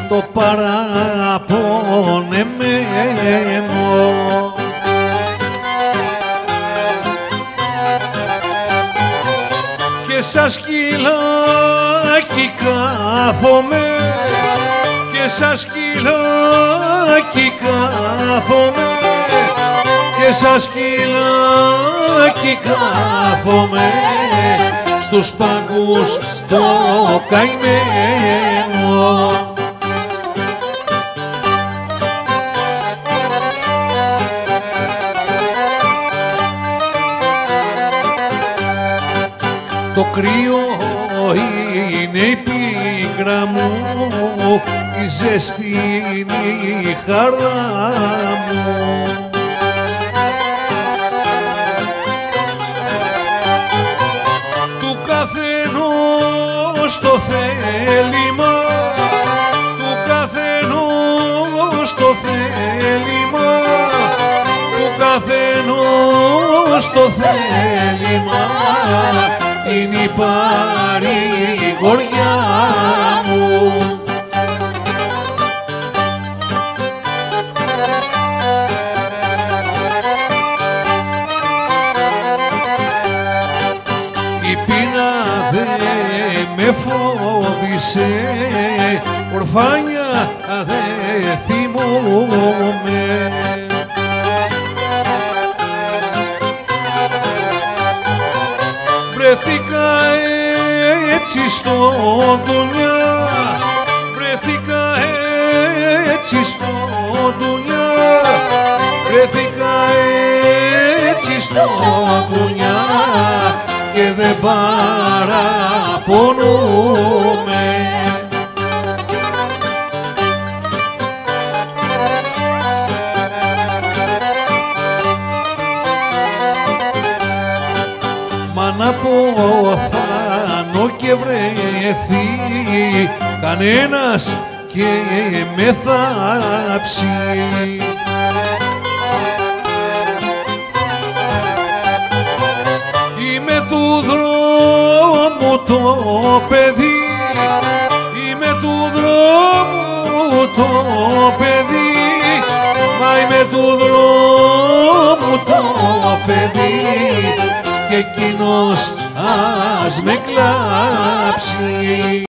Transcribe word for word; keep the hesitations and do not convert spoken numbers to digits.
το παραπονεμένο. Και σαν σκυλάκι κάθομαι, και σαν σκυλάκι κάθομαι, και σαν σκυλάκι κάθομαι στους πάγκους στο καημένο. Το κρύο είναι η πίκρα μου, η ζεστή είναι η χαρά μου. Του καθενός το θέλημα, του καθενός το θέλημα, του καθενός το θέλημα είναι η παρηγοριά μου. Η πείνα δε με φόβησε, ορφάνια δε θυμούμαι. Βρεθήκα έτσι στον ντουνιά, βρεθήκα έτσι στον ντουνιά, βρεθήκα έτσι στον ντουνιά και δεν παραπονούμε. Μα να ποθάνω και βρεθεί κανένας και με θάψει, είμαι του δρόμου το παιδί, είμαι του δρόμου το παιδί, μα είμαι του δρόμου το παιδί και εκείνος ας με κλάψει.